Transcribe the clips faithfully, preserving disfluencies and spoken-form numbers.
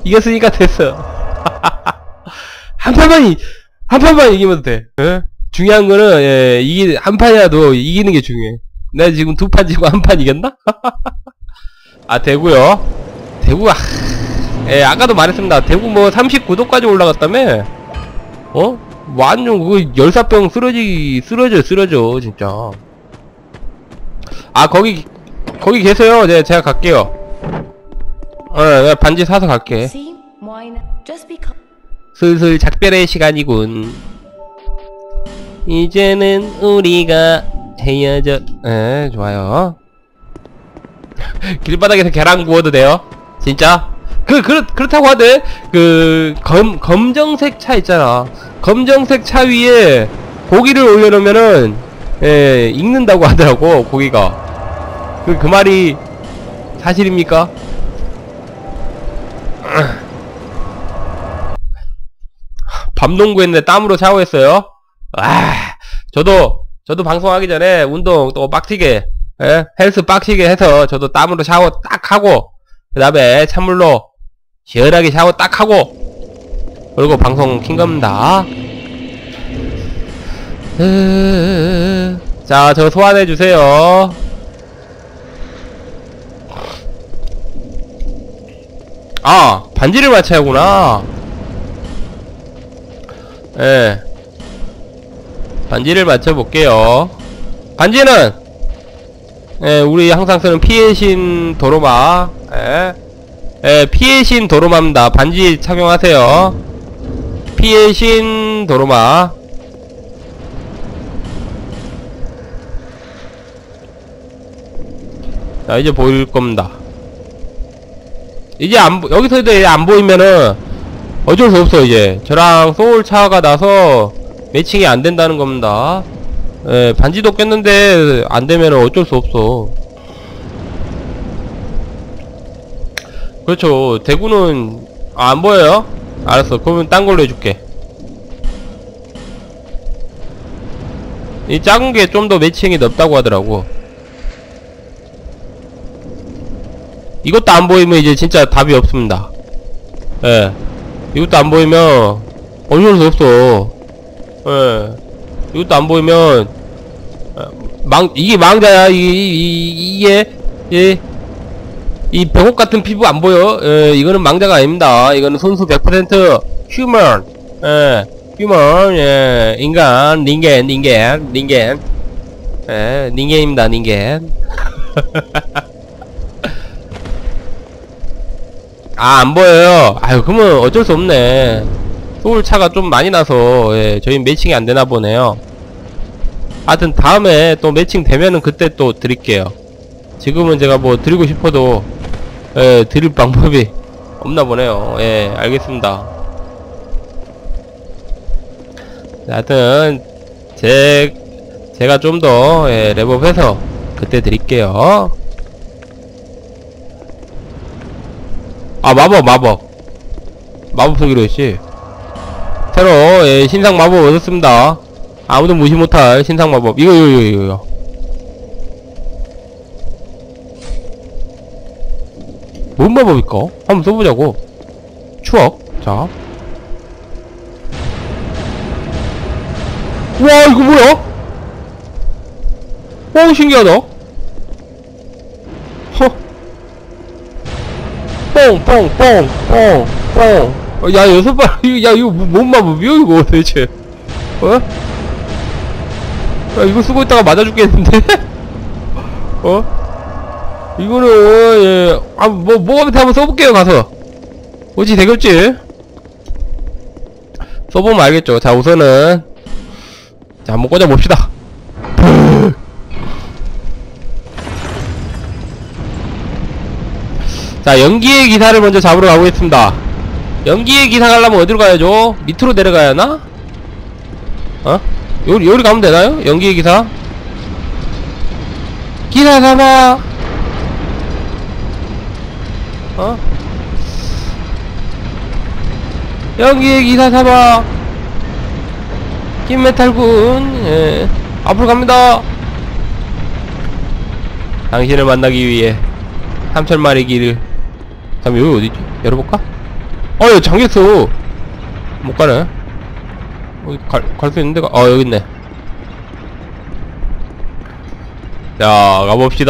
이겼으니까 됐어. 한 판만, 한 판만 이기면 돼. 예? 중요한 거는, 예, 이기, 한 판이라도 이기는 게 중요해. 내가 지금 두 판 지고 한 판 이겼나? 아, 대구요? 대구가, 예, 아까도 말했습니다. 대구 뭐 삼십구 도까지 올라갔다며? 어? 완전 그 열사병 쓰러지, 쓰러져, 쓰러져, 진짜. 아, 거기, 거기 계세요. 네, 제가 갈게요. 어, 내가 반지 사서 갈게. 슬슬 작별의 시간이군. 이제는 우리가 헤어져. 에, 좋아요. 길바닥에서 계란 구워도 돼요? 진짜? 그, 그, 그렇다고 하대. 그, 검, 검정색 차 있잖아. 검정색 차 위에 고기를 올려놓으면은, 예, 익는다고 하더라고, 고기가. 그, 그 말이 사실입니까? 밤농구 했는데 땀으로 샤워했어요? 아, 저도, 저도 방송하기 전에 운동 또 빡치게, 예? 헬스 빡치게 해서 저도 땀으로 샤워 딱 하고, 그 다음에 찬물로 시원하게 샤워 딱 하고, 그리고 방송 킨 겁니다. 으... 자, 저 소환해주세요. 아, 반지를 맞춰야 하구나. 예. 반지를 맞춰볼게요. 반지는, 예, 우리 항상 쓰는 피의 신 도로마. 예. 예, 피의 신 도로마입니다. 반지 착용하세요. 피의 신 도로마. 자, 이제 보일 겁니다. 이제 안, 여기서도 안 보이면은 어쩔 수 없어. 이제 저랑 소울 차가 나서 매칭이 안 된다는 겁니다. 예, 반지도 꼈는데 안 되면은 어쩔 수 없어. 그렇죠. 대구는 아, 안 보여요? 알았어. 그러면 딴 걸로 해줄게. 이 작은 게 좀 더 매칭이 넓다고 하더라고. 이것도 안 보이면 이제 진짜 답이 없습니다. 예. 이것도 안 보이면 어쩔 수 없어. 예. 이것도 안 보이면 망, 이게 망자야. 이, 이, 이게, 예. 이 백옥 같은 피부 안 보여? 예, 이거는 망자가 아닙니다. 이거는 손수 백 퍼센트 휴먼. 예, 휴먼. 예, 인간, 닌겐, 닌겐, 닌겐. 예, 닌겐입니다, 닌겐. 아, 안 보여요. 아유, 그러면 어쩔 수 없네. 소울 차가 좀 많이 나서, 예, 저희 매칭이 안 되나 보네요. 하여튼, 다음에 또 매칭 되면은 그때 또 드릴게요. 지금은 제가 뭐 드리고 싶어도, 예, 드릴 방법이 없나 보네요. 예, 알겠습니다. 하여튼, 제, 제가 좀 더, 예, 랩업해서 그때 드릴게요. 아, 마법, 마법. 마법 쓰기로 했지. 새로, 예, 신상 마법 얻었습니다. 아무도 무시 못할 신상 마법. 이거, 이거, 이거, 이거. 뭔 마법일까? 한번 써보자고. 추억. 자. 와, 이거 뭐야? 오, 신기하다. 허. 뽕, 뽕, 뽕, 뽕, 뽕. 어, 야, 여섯 발, 야, 이거 뭔 마법이야, 이거 대체? 어? 야, 이거 쓰고 있다가 맞아 죽겠는데? 어? 이거는, 예, 아, 뭐, 뭐가 밑에 한번 써볼게요, 가서. 어찌 되겠지? 써보면 알겠죠. 자, 우선은. 자, 한번 꽂아봅시다. 자, 연기의 기사를 먼저 잡으러 가보겠습니다. 연기의 기사 가려면 어디로 가야죠? 밑으로 내려가야 하나? 어? 요리, 요리 가면 되나요? 연기의 기사? 기사 잡아! 어? 연기의 기사 잡아! 김메탈군, 예. 앞으로 갑니다! 당신을 만나기 위해 삼천마리 길을. 잠깐, 여기 어디지? 열어볼까? 어휴, 잠겼어. 못 가네. 어디 갈, 갈 수 있는 데가, 어, 여기 있네. 자, 가봅시다.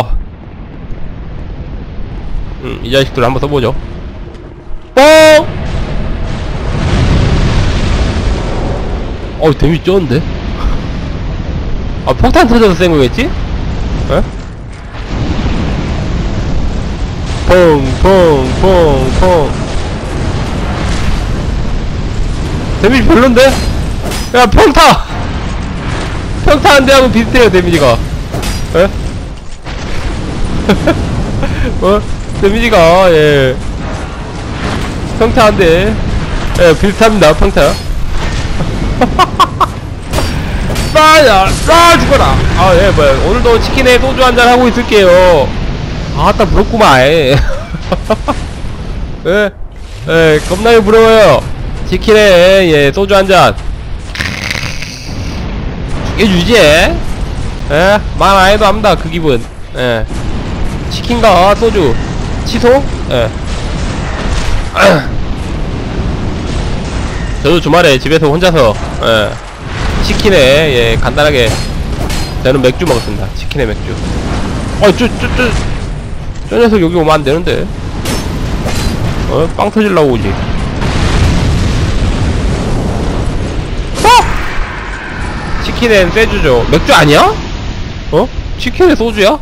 음, 이 자식들 한번 써보죠. 뻥! 어, 데미지 쩌는데? 아, 폭탄 터져서 센 거겠지? 에? 펑, 펑, 펑, 펑. 데미지 별론데? 야, 평타! 평타 한 대하고 비슷해요, 데미지가. 에? 어? 데미지가, 예. 평타 한 대. 예, 비슷합니다, 평타. 싸야, 싸 죽어라. 아, 예, 뭐야. 오늘도 치킨에 소주 한잔 하고 있을게요. 아따, 부럽구만. 예, 예, 겁나게 부러워요. 치킨에, 예, 소주 한잔. 죽여주지? 예? 말 안 해도 압니다, 그 기분. 예. 치킨과 소주. 취소? 예. 저도 주말에 집에서 혼자서, 예. 치킨에, 예, 간단하게. 저는 맥주 먹었습니다. 치킨에 맥주. 어, 저, 저, 저, 저 녀석 여기 오면 안 되는데. 어? 빵 터질라고 오지. 어! 치킨엔 쇠주죠. 맥주 아니야? 어? 치킨에 소주야?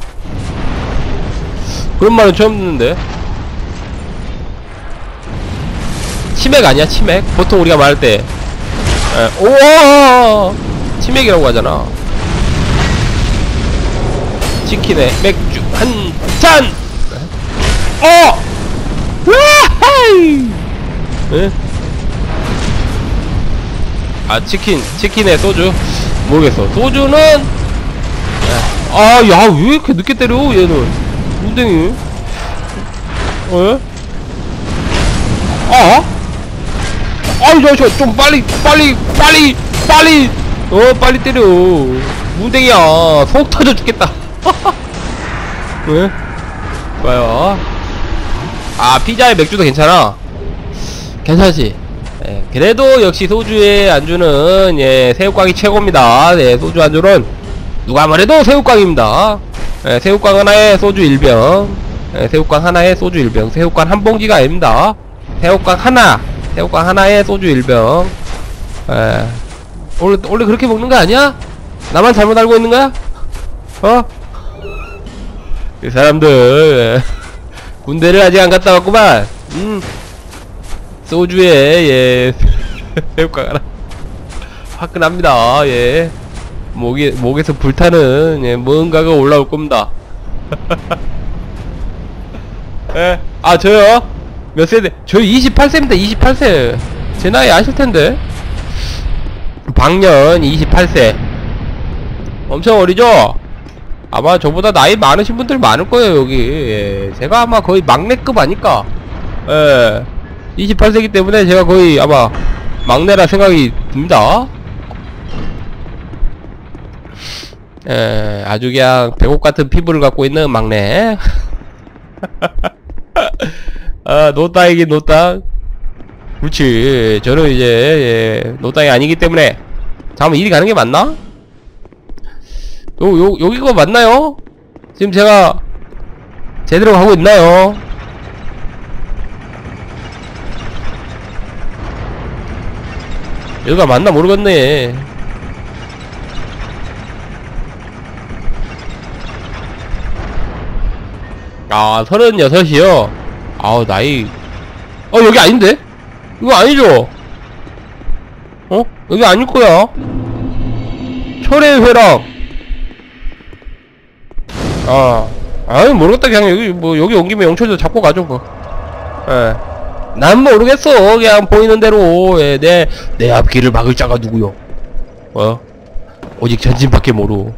그런 말은 처음 듣는데. 치맥 아니야, 치맥? 보통 우리가 말할 때, 에, 오와! 치맥이라고 하잖아. 치킨에 맥주 한 잔! 어! 와하이! 에? 아, 치킨, 치킨에 소주? 모르겠어. 소주는, 에. 아, 야, 왜 이렇게 늦게 때려, 얘는? 문댕이? 어? 아? 아이, 저, 저, 좀 빨리, 빨리, 빨리, 빨리, 어, 빨리 때려. 무댕이야. 속 터져 죽겠다. 왜? 좋아요. 아, 피자에 맥주도 괜찮아. 괜찮지? 예, 그래도 역시 소주의 안주는, 예, 새우깡이 최고입니다. 네, 소주 안주는 누가 말해도 새우깡입니다. 예, 새우깡 하나에 소주 일 병. 예, 새우깡 하나에 소주 일 병. 새우깡 한 봉지가 아닙니다. 새우깡 하나. 새우깡 하나에 소주 일 병. 에, 원래, 원래 그렇게 먹는 거 아니야? 나만 잘못 알고 있는 거야? 어? 이 사람들, 군대를 아직 안 갔다 왔구만. 음. 소주에, 예, 새우깡 하나. 화끈합니다, 예. 목에, 목에서 불타는, 예, 뭔가가 올라올 겁니다. 예, 아, 저요? 몇 세대? 저 이십팔 세입니다. 이십팔 세. 제 나이 아실텐데. 방년 이십팔 세. 엄청 어리죠? 아마 저보다 나이 많으신 분들 많을 거예요, 여기. 예. 제가 아마 거의 막내급 아닐까? 예. 이십팔 세이기 때문에 제가 거의 아마 막내라 생각이 듭니다. 예. 아주 그냥 배꼽 같은 피부를 갖고 있는 막내. 아, 노땅이긴 노땅. 그렇지. 저는 이제, 예, 노땅이 아니기 때문에. 잠깐만, 이리 가는 게 맞나? 요, 요, 여기가 맞나요? 지금 제가, 제대로 가고 있나요? 여기가 맞나 모르겠네. 아, 서른여섯이요? 아우, 나이. 어, 여기 아닌데? 이거 아니죠? 어? 여기 아닐 거야. 철의 회랑. 아, 아니, 모르겠다. 그냥 여기, 뭐, 여기 온 김에 영철도 잡고 가죠, 뭐. 예. 난 모르겠어. 그냥 보이는 대로. 예, 내, 내 앞길을 막을 자가 누구요? 어? 오직 전진밖에 모르.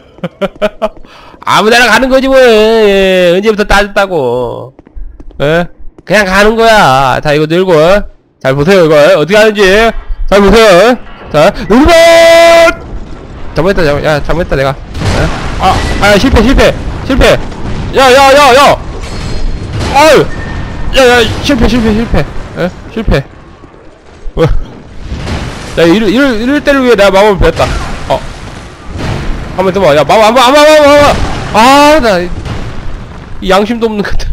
아무데나 가는 거지, 뭐. 예, 언제부터 따졌다고. 예? 그냥 가는 거야. 자, 이거 들고. 잘 보세요, 이거. 어떻게 하는지. 잘 보세요. 자, 누르면! 잘못했다, 잘못, 야, 잘못했다, 내가. 예? 아, 아, 실패, 실패, 실패. 야, 야, 야, 야! 아유! 야야 실패 실패 실패 에? 실패 어. 야 이럴 이럴 이럴 때를 위해 내가 마법을 배웠다. 어 한번 더 봐. 야 마법 한번 한번 한번 아나 이 양심도 없는 것 같아.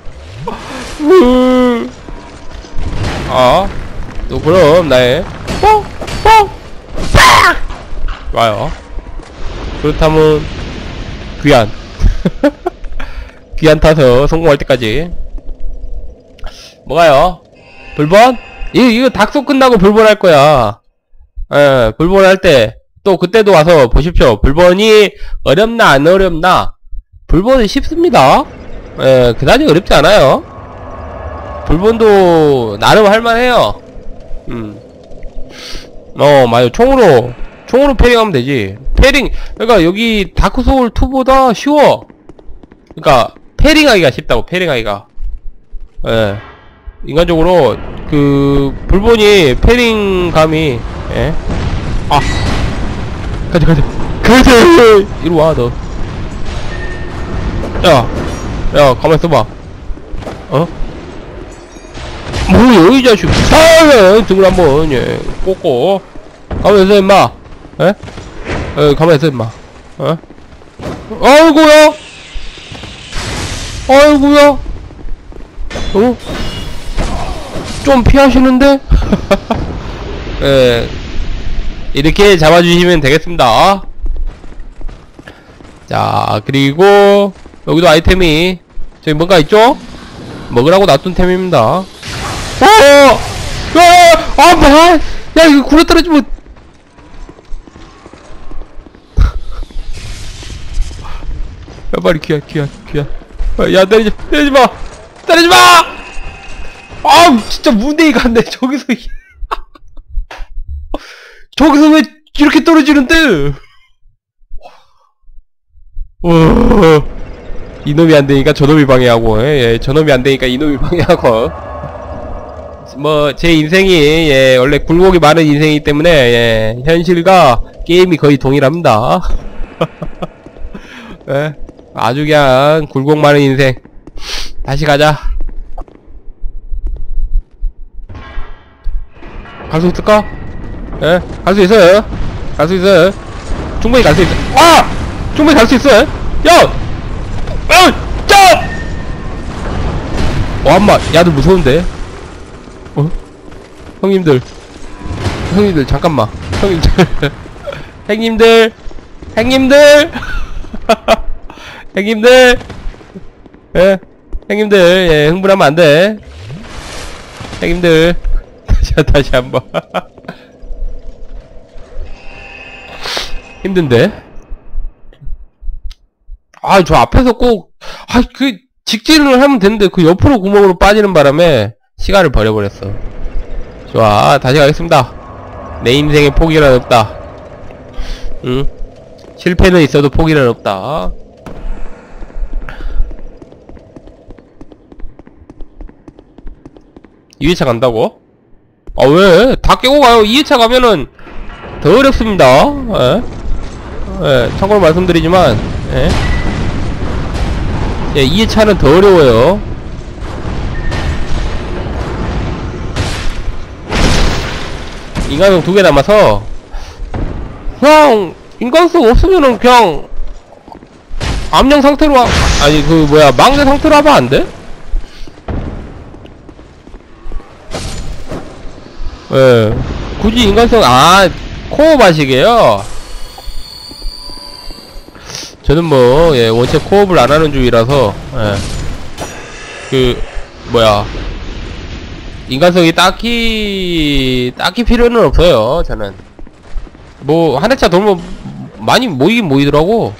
아 또 그럼 나의 뽕뽕 좋아요. 그렇다면 귀한 귀한 타서 성공할 때까지 뭐가요? 불번? 이거 이거 닥소 끝나고 불번 할 거야. 예, 불번 할 때 또 그때도 와서 보십시오. 불번이 어렵나 안 어렵나? 불번은 쉽습니다. 예, 그다지 어렵지 않아요. 불번도 나름 할만해요. 음. 어, 맞아. 총으로 총으로 패링하면 되지. 패링, 그러니까 여기 다크소울 이보다 쉬워. 그러니까 패링하기가 쉽다고. 패링하기가. 예. 인간적으로 그 불본이 패링감이 예. 아. 가자 가자. 가자. 이리 와 너. 야. 야, 가만 있어 봐. 어? 뭐야 이 자식. 아, 등을 한번 예. 꽂고. 가만 있어 임마. 예? 어, 가만 있어 임마. 어? 아이고야. 아이고야. 어? 좀 피하시는데? 예. 이렇게 잡아주시면 되겠습니다. 자, 그리고 여기도 아이템이 저기 뭔가 있죠? 먹으라고 놔둔 템입니다. 어! 야! 아, 마! 야, 이거 굴러 떨어지면 야, 빨리 귀한, 귀한, 귀한. 야, 때리지, 때리지 마! 때리지 마! 아우, 진짜 문대기가 안 돼. 저기서, 저기서 왜 이렇게 떨어지는데? 어, 이놈이 안 되니까 저놈이 방해하고, 예, 예, 저놈이 안 되니까 이놈이 방해하고. 뭐, 제 인생이, 예, 원래 굴곡이 많은 인생이기 때문에, 예, 현실과 게임이 거의 동일합니다. 예, 아주 그냥 굴곡 많은 인생. 다시 가자. 갈 수 있을까? 예, 갈 수 있어요. 갈 수 있어요. 충분히 갈 수 있어. 아! 충분히 갈 수 있어요. 야! 야! 짜! 어, 엄마, 야들 무서운데? 어? 형님들. 형님들, 잠깐만. 형님들. 형님들. 형님들. 형님들. 예, 형님들, 예, 흥분하면 안 돼. 형님들. 자, 다시 한 번. 힘든데? 아, 저 앞에서 꼭, 아, 그, 직진을 하면 되는데, 그 옆으로 구멍으로 빠지는 바람에, 시간을 버려버렸어. 좋아, 다시 가겠습니다. 내 인생에 포기란 없다. 응? 실패는 있어도 포기란 없다. 이 회차 간다고? 아, 왜? 다 깨고 가요. 이 회차 가면은 더 어렵습니다. 예. 예, 참고로 말씀드리지만, 예. 예, 이 회차는 더 어려워요. 인간성 두 개 남아서, 그냥, 인간성 없으면은 그냥, 암령 상태로, 하, 아니, 그, 뭐야, 망대 상태로 하면 안 돼? 예. 굳이 인간성, 아, 코어 마시게요? 저는 뭐, 예, 원체 코업을 안 하는 주의라서, 예. 그, 뭐야. 인간성이 딱히, 딱히 필요는 없어요, 저는. 뭐, 한 회차 돌면 많이 모이긴 모이더라고.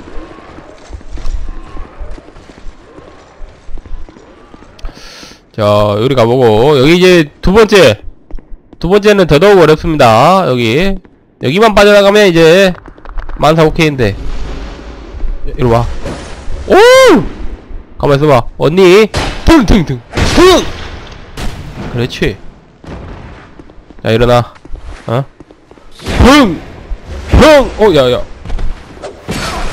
자, 여기 가보고, 여기 이제 두 번째. 두 번째는 더더욱 어렵습니다. 여기 여기만 빠져나가면 이제 만사 오케이인데 이리 와. 오! 가만 있어봐. 언니 등등등 등! 그렇지. 자, 일어나. 어? 등! 형! 어, 야야.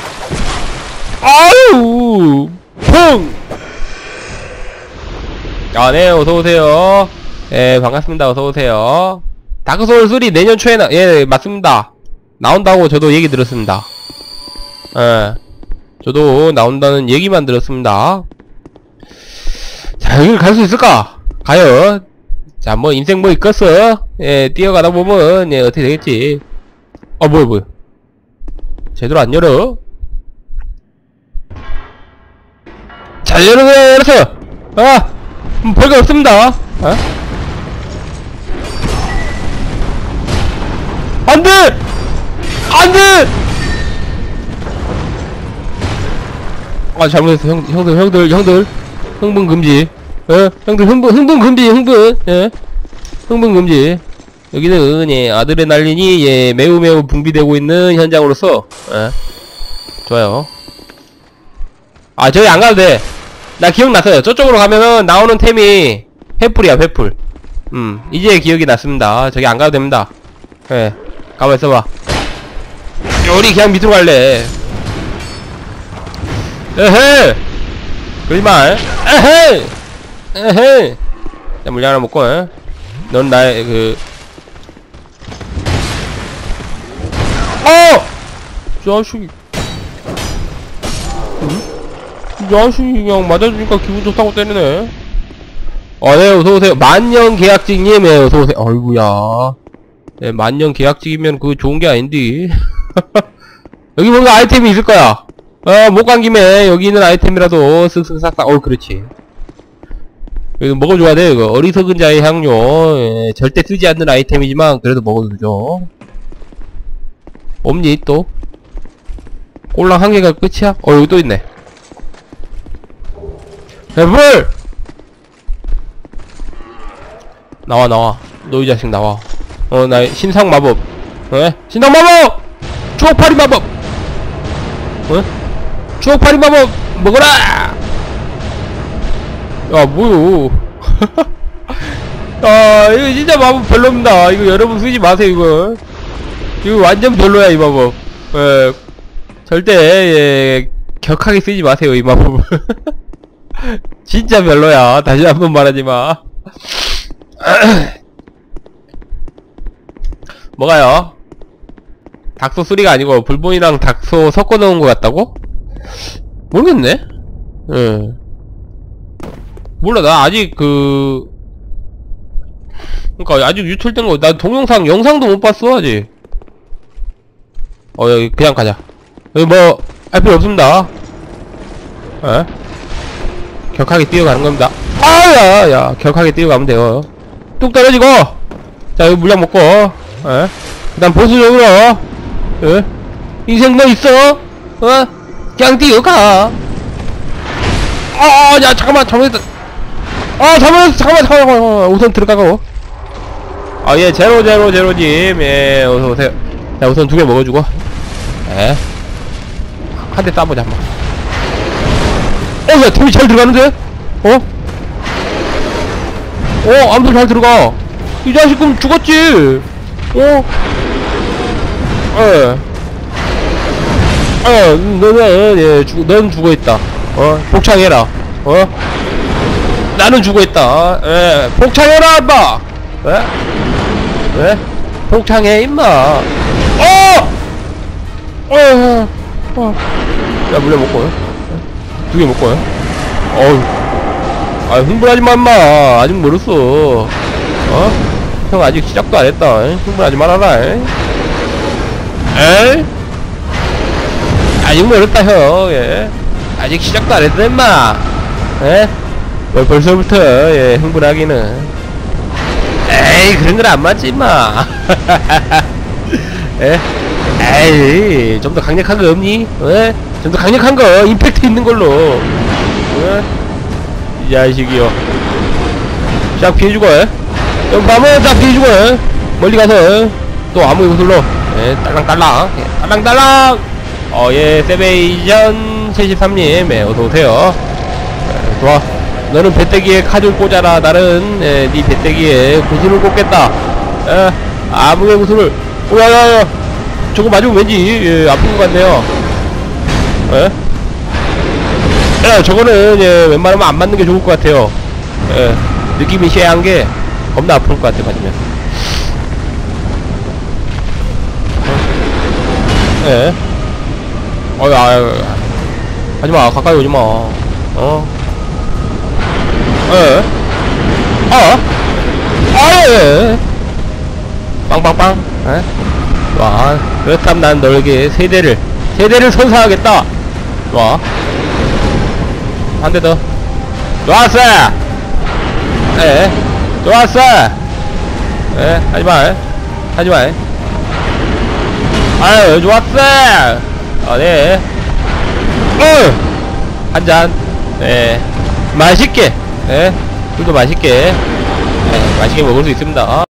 아유! 형! 아, 네, 어서오세요. 예, 반갑습니다. 어서오세요. 다크소울 쓰리 내년 초에 나, 예, 맞습니다. 나온다고 저도 얘기 들었습니다. 예, 저도 나온다는 얘기만 들었습니다. 자, 여기를 갈 수 있을까? 과연. 자, 뭐, 인생 뭐 있겠어? 예, 뛰어가다 보면, 예, 어떻게 되겠지. 어, 뭐야, 뭐야. 제대로 안 열어? 자, 열어세요, 열어세요! 아! 음, 별거 없습니다. 어? 안 돼! 안 돼! 아, 잘못했어. 형, 형들, 형들, 형들. 흥분 금지. 예, 형들 흥분, 흥분 금지, 흥분. 예. 흥분 금지. 여기는, 예, 아드레날린이, 예, 매우 매우 붕비되고 있는 현장으로서, 예. 좋아요. 아, 저기 안 가도 돼. 나 기억났어요. 저쪽으로 가면은 나오는 템이 횃불이야, 횃불. 음, 이제 기억이 났습니다. 저기 안 가도 됩니다. 예. 가만 있어봐. 우리 그냥 밑으로 갈래. 에헤! 그러지마. 에헤! 에헤! 자, 물량 하나 먹고, 에? 넌 나의, 그, 어! 자식이. 응? 자식이 그냥 맞아주니까 기분 좋다고 때리네. 어, 네, 어서오세요. 만년 계약직님, 네, 어서오세요. 어이구야. 네, 만년 계약직이면 그거 좋은 게 아닌데. 여기 뭔가 아이템이 있을 거야. 어, 못 간 김에 여기 있는 아이템이라도 쓱쓱 싹싹. 어, 그렇지. 이거 먹어줘야 돼, 이거. 어리석은 자의 향료. 예, 절대 쓰지 않는 아이템이지만, 그래도 먹어도 되죠. 없니, 또? 꼴랑 한 개가 끝이야? 어, 여기 또 있네. 횃불! 나와, 나와. 너 이 자식 나와. 어, 나 신상 마법. 어? 신상 마법! 추억팔이 마법! 어? 추억팔이 마법! 먹어라! 야, 뭐요. 아, 이거 진짜 마법 별로입니다. 이거 여러분 쓰지 마세요, 이거. 이거 완전 별로야, 이 마법. 예, 절대, 예, 격하게 쓰지 마세요, 이 마법. 진짜 별로야. 다시 한번 말하지 마. 뭐가요? 닥소 쓰리가 아니고 불본이랑 닥소 섞어 놓은 것 같다고? 모르겠네. 예. 몰라, 나 아직 그 그니까 아직 유출된 거 나 동영상 영상도 못 봤어 아직. 어, 여기 그냥 가자. 여기 뭐 할 필요 없습니다. 에? 격하게 뛰어가는 겁니다. 아야, 야, 격하게 뛰어가면 돼요. 뚝 떨어지고. 자, 여기 물량 먹고. 에? 그다음 보수적으로. 에? 인생 뭐 있어? 어? 그냥 뛰어가. 아, 야, 잠깐만, 잘못했다. 아, 잘못했어. 잠깐만, 잠깐만, 잠깐만. 우선 들어가고. 아, 예, 제로, 제로, 제로님. 예, 어서오세요. 자, 우선 두 개 먹어주고. 예. 한 대 쏴보자, 한번. 어, 야, 템이 잘 들어가는데? 어? 어, 아무도 잘 들어가. 이 자식 그럼 죽었지. 어? 예. 어, 너는, 예, 죽, 넌 죽어있다. 어? 복창해라. 어? 나는 죽어있다. 예, 복창해라, 임마! 왜? 왜? 복창해, 임마! 어! 어, 어. 야, 물량 먹고, 두 개 먹고, 어우. 아, 흥분하지 마, 임마. 아직 멀었어. 어? 형 아직 시작도 안 했다. 흥분하지 말아라. 에이? 아직 멀었다, 형. 예. 아직 시작도 안 했다, 임마. 예? 뭐 벌써부터, 예, 흥분하기는. 에이, 그런 건 안 맞지, 임마. 예? 에이, 좀 더 강력한 거 없니? 예? 좀 더 강력한 거, 임팩트 있는 걸로. 예? 이 자식이요. 쫙 피해주고, 예? 좀 밤에 쫙 피해주고, 예? 멀리 가서, 예? 또 아무 구슬로, 예, 딸랑딸랑, 예, 딸랑딸랑! 어, 예, 세베이션 칠십삼님, 예, 어서오세요. 예, 좋아. 너는 배때기에 칼을 꽂아라. 나는, 예, 네 배때기에 구슬을 꽂겠다. 예, 아무의 구슬을, 오야야야! 저거 맞으면 왠지, 예, 아픈 것 같네요. 예? 야, 저거는, 예, 웬만하면 안 맞는 게 좋을 것 같아요. 예, 느낌이 쉐한 게 겁나 아플 것 같아, 맞으면. 예. 어이, 아유, 하지마, 가까이 오지마. 어? 예. 어? 아, 예. 빵빵빵. 예? 와, 그렇다면 난 너에게 세대를, 세대를 선사하겠다. 와. 한 대 더. 좋았어! 예. 좋았어! 예, 하지마. 하지마. 아유, 좋았어! 아, 네. 어! 한 잔. 예. 맛있게. 예. 술도 맛있게. 예, 맛있게 먹을 수 있습니다.